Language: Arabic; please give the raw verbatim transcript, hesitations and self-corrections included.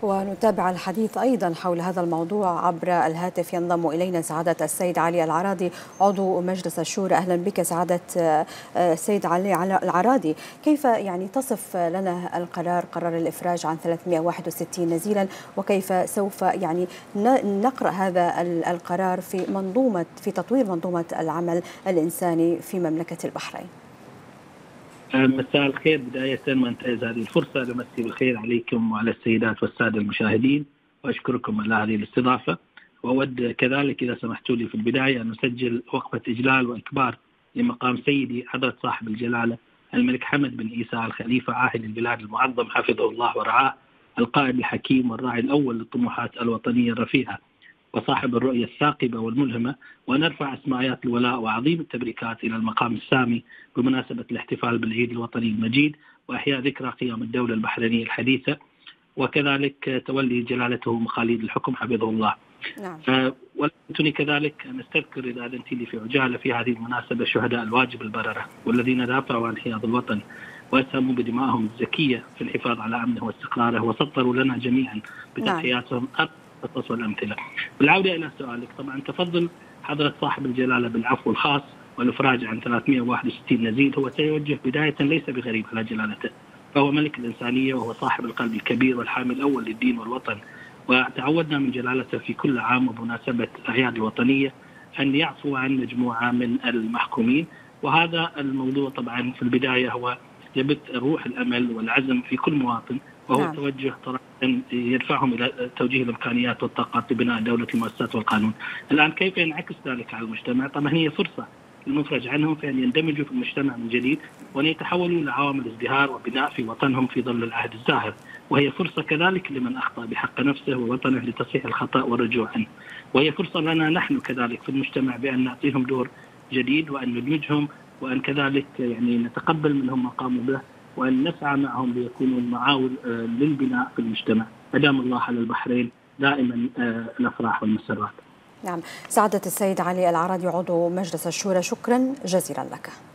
ونتابع الحديث أيضا حول هذا الموضوع عبر الهاتف. ينضم إلينا سعادة السيد علي العراضي عضو مجلس الشورى. أهلا بك سعادة السيد علي العراضي. كيف يعني تصف لنا القرار، قرار الإفراج عن ثلاثمئة وواحد وستين نزيلا، وكيف سوف يعني نقرأ هذا القرار في منظومة في تطوير منظومة العمل الإنساني في مملكة البحرين؟ مساء الخير. بداية ما انتهز هذه الفرصة لمسي بالخير عليكم وعلى السيدات والسادة المشاهدين، وأشكركم على هذه الاستضافة. وأود كذلك إذا سمحتوا لي في البداية أن نسجل وقفة إجلال وإكبار لمقام سيدي حضرة صاحب الجلالة الملك حمد بن عيسى الخليفة عاهل البلاد المعظم حفظه الله ورعاه، القائد الحكيم والراعي الأول للطموحات الوطنية الرفيعة وصاحب الرؤية الثاقبة والملهمة، ونرفع أسماءات الولاء وعظيم التبريكات إلى المقام السامي بمناسبة الاحتفال بالعيد الوطني المجيد وإحياء ذكرى قيام الدولة البحرينية الحديثة، وكذلك تولي جلالته مخاليد الحكم حفظه الله. نعم. أه ولكنني كذلك أن أستذكر إذا أذنت لي في عجالة في هذه المناسبة شهداء الواجب البررة والذين دافعوا عن حياض الوطن وأسهموا بدمائهم الزكية في الحفاظ على أمنه واستقراره، وسطروا لنا جميعا بتضحياتهم القصص والأمثلة. بالعودة إلى سؤالك، طبعا تفضل حضرة صاحب الجلالة بالعفو الخاص والإفراج عن ثلاثمئة وواحد وستين نزيل هو سيوجه بداية ليس بغريب على جلالته، فهو ملك الإنسانية وهو صاحب القلب الكبير والحامل الأول للدين والوطن، وتعودنا من جلالته في كل عام وبمناسبة الأعياد الوطنية أن يعفو عن مجموعة من المحكومين. وهذا الموضوع طبعا في البداية هو يبث روح الأمل والعزم في كل مواطن، وهو نعم. توجه صراحة يدفعهم إلى توجيه الإمكانيات والطاقات لبناء دولة المؤسسات والقانون. الآن كيف ينعكس ذلك على المجتمع؟ طبعا هي فرصة المفرج عنهم في أن يندمجوا في المجتمع من جديد وأن يتحولوا لعوامل ازدهار وبناء في وطنهم في ظل العهد الزاهر، وهي فرصة كذلك لمن أخطأ بحق نفسه ووطنه لتصحيح الخطأ والرجوع عنه، وهي فرصة لنا نحن كذلك في المجتمع بأن نعطيهم دور جديد وأن ندمجهم، وأن كذلك يعني نتقبل منهم ما قاموا به، وأن نسعى معهم ليكونوا معاول للبناء في المجتمع. أدام الله على البحرين دائما الأفراح والمسرات. نعم. سعادة السيد علي العراضي عضو مجلس الشورى، شكرا جزيلا لك.